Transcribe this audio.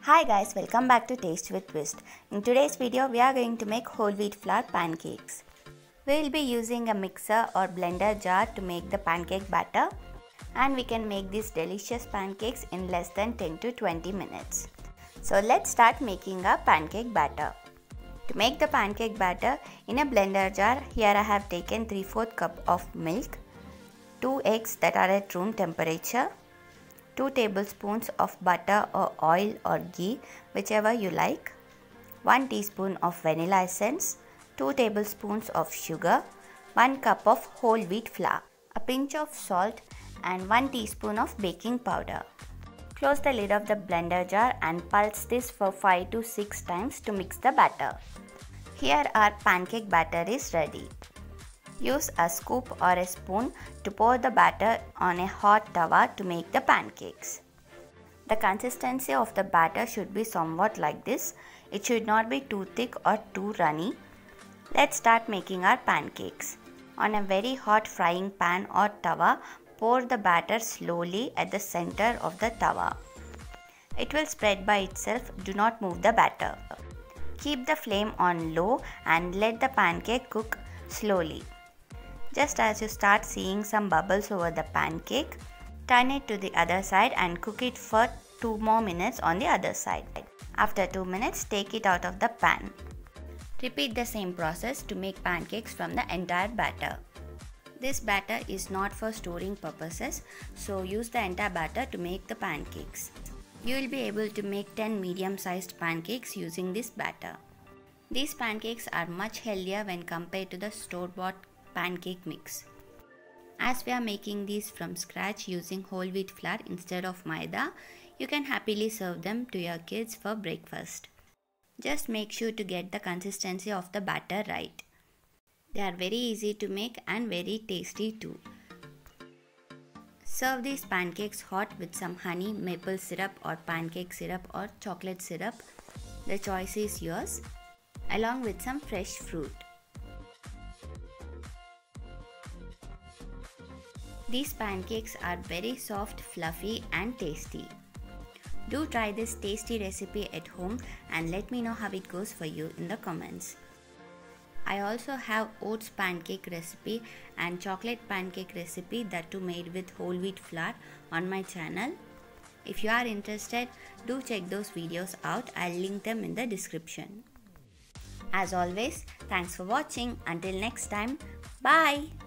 Hi guys, welcome back to Taste with Twist. In today's video, we are going to make whole wheat flour pancakes. We will be using a mixer or blender jar to make the pancake batter, and we can make these delicious pancakes in less than 10 to 20 minutes. So let's start making our pancake batter. To make the pancake batter, in a blender jar, here I have taken 3/4 cup of milk, 2 eggs that are at room temperature, 2 tablespoons of butter or oil or ghee, whichever you like, 1 teaspoon of vanilla essence, 2 tablespoons of sugar, 1 cup of whole wheat flour, a pinch of salt and 1 teaspoon of baking powder. Close the lid of the blender jar and pulse this for 5 to 6 times to mix the batter. Here our pancake batter is ready. Use a scoop or a spoon to pour the batter on a hot tawa to make the pancakes. The consistency of the batter should be somewhat like this. It should not be too thick or too runny. Let's start making our pancakes. On a very hot frying pan or tawa, pour the batter slowly at the center of the tawa. It will spread by itself. Do not move the batter. Keep the flame on low and let the pancake cook slowly. Just as you start seeing some bubbles over the pancake, turn it to the other side and cook it for 2 more minutes on the other side. After 2 minutes, take it out of the pan. Repeat the same process to make pancakes from the entire batter. This batter is not for storing purposes, so use the entire batter to make the pancakes. You will be able to make 10 medium-sized pancakes using this batter. These pancakes are much healthier when compared to the store-bought pancake mix. As we are making these from scratch using whole wheat flour instead of maida, you can happily serve them to your kids for breakfast. Just make sure to get the consistency of the batter right. They are very easy to make and very tasty too. Serve these pancakes hot with some honey, maple syrup or pancake syrup or chocolate syrup. The choice is yours, along with some fresh fruit. These pancakes are very soft, fluffy and tasty. Do try this tasty recipe at home and let me know how it goes for you in the comments. I also have oats pancake recipe and chocolate pancake recipe that too made with whole wheat flour on my channel. If you are interested, do check those videos out. I'll link them in the description. As always, thanks for watching. Until next time, bye!